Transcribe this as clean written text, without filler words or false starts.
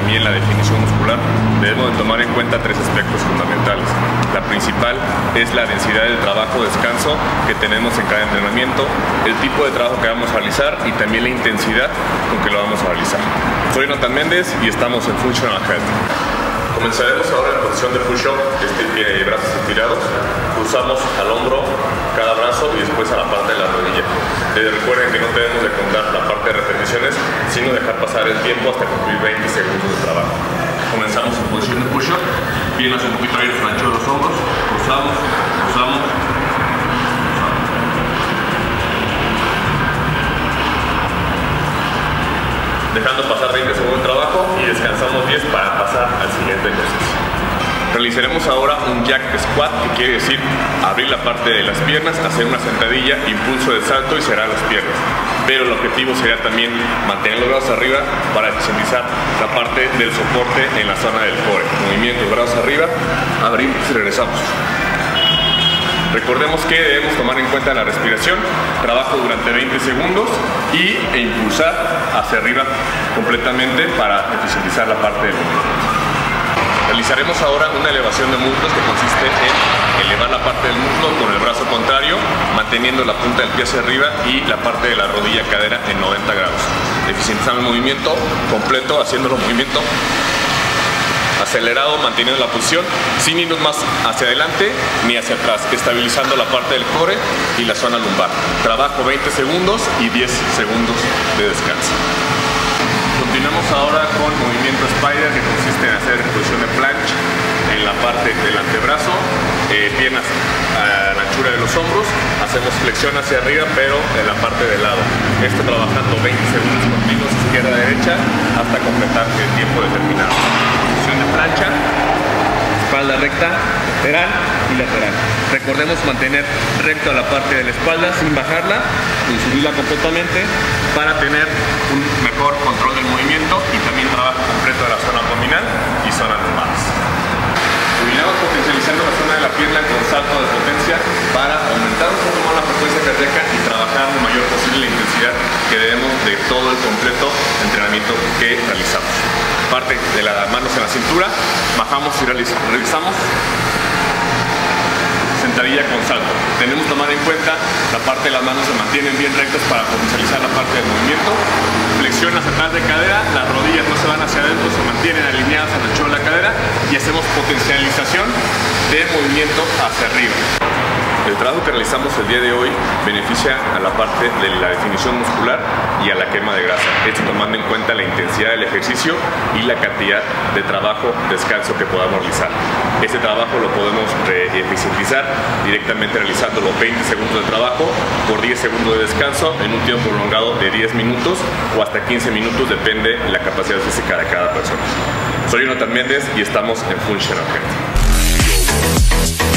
mí en la definición muscular, debemos de tomar en cuenta tres aspectos fundamentales. La principal es la densidad del trabajo, descanso que tenemos en cada entrenamiento, el tipo de trabajo que vamos a realizar y también la intensidad con que lo vamos a realizar. Soy Jonathan Méndez y estamos en Functional Health. Comenzaremos ahora en posición de push-up, brazos estirados. Cruzamos al hombro cada brazo y después a la parte de la rodilla. Recuerden que no debemos de contar la parte de repeticiones, sino dejar pasar el tiempo hasta cumplir 20 segundos de trabajo. Comenzamos en posición de push-up, piernas un poquito aire, ancho de los hombros, cruzamos, cruzamos. Dejando pasar 20 segundos de trabajo y descansamos 10 para pasar al siguiente ejercicio. Realizaremos ahora un jack squat, que quiere decir abrir la parte de las piernas, hacer una sentadilla, impulso de salto y cerrar las piernas. Pero el objetivo sería también mantener los brazos arriba para eficientizar la parte del soporte en la zona del core. Movimientos, brazos arriba, abrimos y regresamos. Recordemos que debemos tomar en cuenta la respiración, trabajo durante 20 segundos e impulsar hacia arriba completamente para eficientizar la parte del movimiento. Realizaremos ahora una elevación de muslos que consiste en elevar la parte del muslo con el brazo contrario, manteniendo la punta del pie hacia arriba y la parte de la rodilla cadera en 90 grados. Eficientizando el movimiento completo, haciendo el movimiento acelerado, manteniendo la posición, sin irnos más hacia adelante ni hacia atrás, estabilizando la parte del core y la zona lumbar. Trabajo 20 segundos y 10 segundos de descanso. Continuamos ahora con movimiento spider, que consiste en hacer posición de planche en la parte del antebrazo, piernas a la anchura de los hombros, hacemos flexión hacia arriba pero en la parte del lado. Esto trabajando 20 segundos continuos izquierda a derecha hasta completar el tiempo determinado. Posición de plancha, espalda recta, lateral y lateral. Recordemos mantener recto la parte de la espalda sin bajarla ni subirla completamente para tener un mejor control del movimiento y también trabajo completo de la zona abdominal y zona lumbares. Terminamos potencializando la zona de la pierna con salto de potencia para aumentar un poco más la frecuencia cardíaca y trabajar lo mayor posible la intensidad que debemos de todo el completo entrenamiento que realizamos. Parte de las manos en la cintura, bajamos y realizamos sentadilla con salto. Tenemos que tomar en cuenta la parte de las manos se mantienen bien rectas para potencializar la parte del movimiento. Flexión hacia atrás de cadera, las rodillas no se van hacia adentro, se mantienen alineadas al ancho de la cadera y hacemos potencialización de movimiento hacia arriba. El trabajo que realizamos el día de hoy beneficia a la parte de la definición muscular y a la quema de grasa. Esto tomando en cuenta la intensidad del ejercicio y la cantidad de trabajo, descanso que podamos realizar. Este trabajo lo podemos eficientizar directamente realizando los 20 segundos de trabajo por 10 segundos de descanso en un tiempo prolongado de 10 minutos o hasta 15 minutos, depende de la capacidad física de cada persona. Soy Jonathan Méndez y estamos en Functional Health.